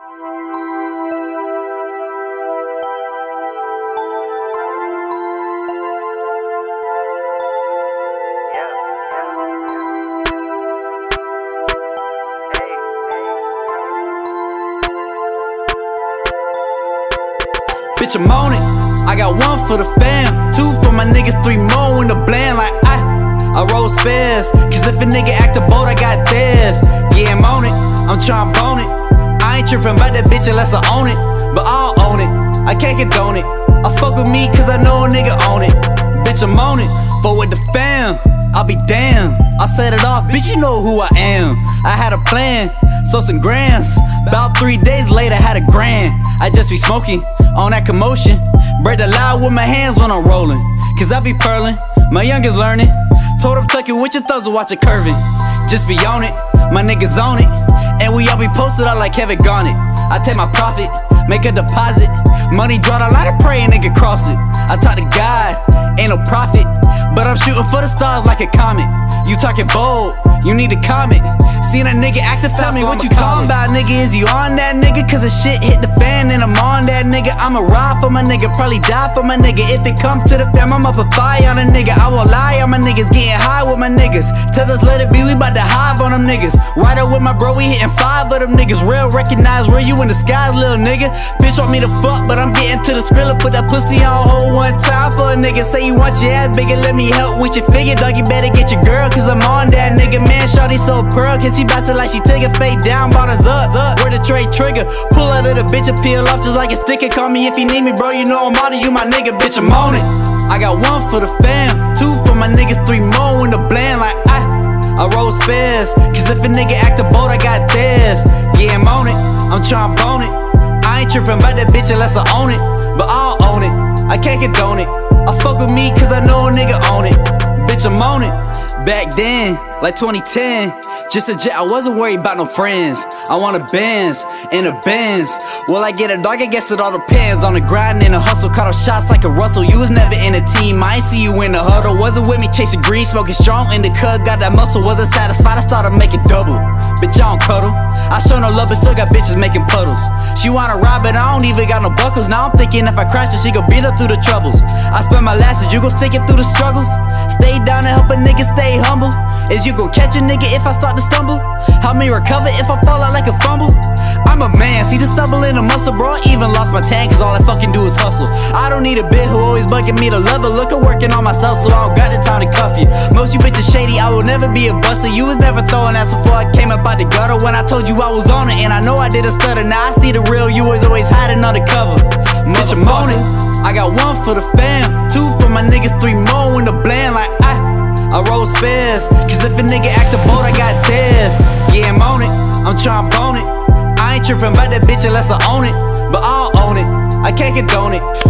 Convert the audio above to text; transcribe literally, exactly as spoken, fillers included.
Bitch, I'm on it. I got one for the fam, two for my niggas, three more in the bland. Like I, I roll spares, cause if a nigga act a boat, I got theirs. Yeah, I'm on it, I'm tryna bone it. I ain't trippin' about that bitch unless I own it, but I don't own it, I can't condone it. I fuck with me cause I know a nigga own it. Bitch, I'm on it, for with the fam, I'll be damned. I set it off, bitch, you know who I am. I had a plan, so some grams. About three days later, had a grand. I just be smoking on that commotion. Break the loud with my hands when I'm rolling, cause I be purling, my youngest learning. Told him tuck it with your thumbs and watch it curving. Just be on it, my niggas on it, and we all be posted out like Kevin Garnett. I take my profit, make a deposit, money draw the line and pray a nigga cross it. I talk to God, ain't no profit, but I'm shooting for the stars like a comet. You talking bold, you need to comment. Seen a nigga acting fast, tell me what you talking about, nigga. Is you on that nigga? Cause the shit hit the fan and I'm on that nigga. I'ma ride for my nigga, probably die for my nigga. If it comes to the fam, I'm up a fire on a nigga. I won't lie on my niggas, getting high with my niggas. Tell us let it be, we bout to hive on them niggas. Right up with my bro, we hitting five of them niggas. Real recognize real, you in the skies, little nigga. Bitch want me to fuck, but I'm getting to the skrilla. Put that pussy on hold one time for a nigga. Say you want your ass bigger, let me help with your figure. Dog, you better get your girl, cause I'm on that nigga. Man, shawty so pearl, cause she bouncing like she take a fade down, bought us up, up. Where the trade trigger, pull out of the bitch and peel off just like a sticker. Call me if you need me, bro, you know I'm on it, you my nigga, bitch, I'm on it. I got one for the fam, two for my niggas, three more in the bland. Like I, I roll spares, cause if a nigga act a boat, I got theirs. Yeah, I'm on it, I'm tryna bone it. I ain't trippin' about that bitch unless I own it, but I don't own it, I can't condone it. I fuck with me cause I know a nigga own it. Bitch, I'm on it. Back then, like twenty ten, just a jet, I wasn't worried about no friends. I want a Benz, in a Benz. Will I get a dog? I guess it all depends. On the grind and the hustle, caught off shots like a Russell. You was never in a team, I ain't see you in the huddle. Wasn't with me chasing green, smoking strong in the cub. Got that muscle, wasn't satisfied, I started making double. Bitch, I don't cuddle, I show no love but still got bitches making puddles. She wanna ride but I don't even got no buckles. Now I'm thinking if I crash her, she gon' beat her through the troubles. I spend my last, you gon' stick it through the struggles. Stay down and help a nigga stay humble. Is you gon' catch a nigga if I start to stumble? Help me recover if I fall out like a fumble. I'm a man, see the stumble in the muscle, bro. I even lost my tan cause all I fucking do is hustle. I don't need a bitch who always bugging me to love her. Look at working on myself so I don't got the time to cuff you. Most you bitches shady, I will never be a buster. You was never throwing ass before I came up out the gutter. When I told you I was on it and I know I did a stutter. Now I see the real, you was always hiding under cover. Bitch, I'm on it, I got one for the fam, two for my niggas, three more in the bland. Like I, I roll spares, cause if a nigga act a boat, I got theirs. Yeah, I'm on it, I'm tryna bone it. I ain't trippin' about that bitch unless I own it, but I don't own it, I can't condone it.